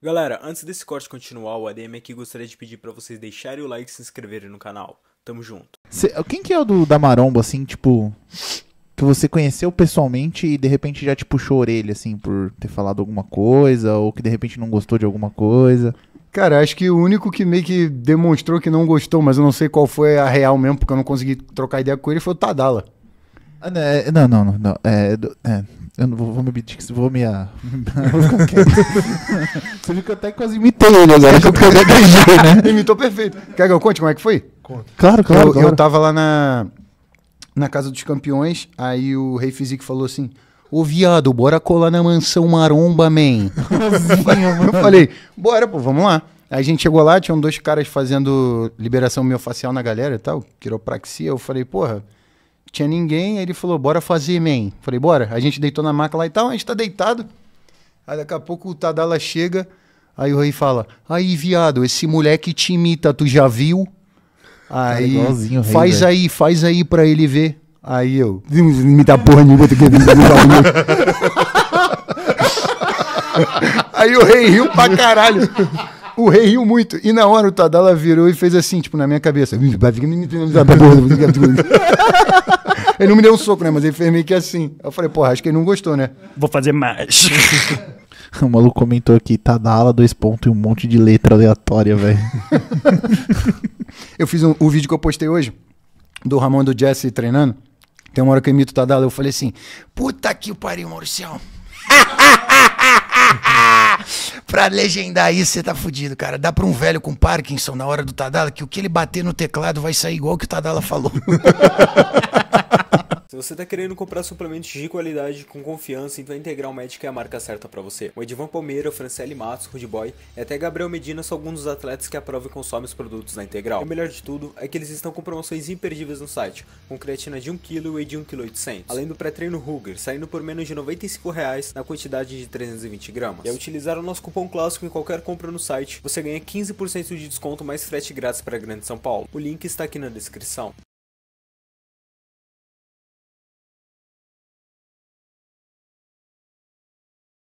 Galera, antes desse corte continuar, o ADM aqui gostaria de pedir pra vocês deixarem o like e se inscreverem no canal. Tamo junto. Quem que é o da Maromba, assim, tipo, que você conheceu pessoalmente e de repente já te puxou a orelha, assim, por ter falado alguma coisa, ou que de repente não gostou de alguma coisa? Cara, acho que o único que meio que demonstrou que não gostou, mas eu não sei qual foi a real mesmo, porque eu não consegui trocar ideia com ele, foi o Tadala. Não. Eu não vou me omitir, vou me... vou ficar quieto. Você viu que eu até quase imitei ele agora, que eu gaguejei, né? Imitou perfeito. Quer que eu conte como é que foi? Claro. Eu tava lá na Casa dos Campeões, aí o Rei Fisique falou assim: ô viado, bora colar na mansão Maromba, man. Eu falei, bora, pô, vamos lá. Aí a gente chegou lá, tinham dois caras fazendo liberação miofascial na galera e tal, quiropraxia. Eu falei, porra, tinha ninguém. Aí ele falou, bora fazer, man. Falei, bora. A gente deitou na maca lá e tal, a gente tá deitado. Aí daqui a pouco o Tadala chega, aí o Rei fala, aí viado, esse moleque te imita, tu já viu? Aí, igualzinho o Rei, faz aí pra ele ver. Aí eu, imita porra nenhuma, tem que ver. Aí o Rei riu pra caralho. O Rei riu muito. E na hora o Tadala virou e fez assim, tipo, na minha cabeça. Ele não me deu um soco, né? Mas ele fez meio que assim. Eu falei, porra, acho que ele não gostou, né? Vou fazer mais. O maluco comentou aqui, Tadala, 2 pontos e um monte de letra aleatória, velho. Eu fiz o vídeo que eu postei hoje, do Ramon e do Jesse treinando. Tem uma hora que eu imito o Tadala, eu falei assim, puta que pariu, Mauricião. Pra legendar isso, você tá fudido, cara. Dá pra um velho com Parkinson na hora do Tadala, que o que ele bater no teclado vai sair igual que o Tadala falou. Se você tá querendo comprar suplementos de qualidade com confiança, então a Integral Médica é a marca certa pra você. O Edivan Palmeira, o Franciele Matos, Rude Boy e até Gabriel Medina são alguns dos atletas que aprovam e consomem os produtos da Integral. E o melhor de tudo é que eles estão com promoções imperdíveis no site, com creatina de 1 kg e whey de 1,8 kg. Além do pré-treino Ruger, saindo por menos de R$ 95 na quantidade de 320 gramas. E ao utilizar o nosso cupom clássico em qualquer compra no site, você ganha 15% de desconto mais frete grátis para Grande São Paulo. O link está aqui na descrição.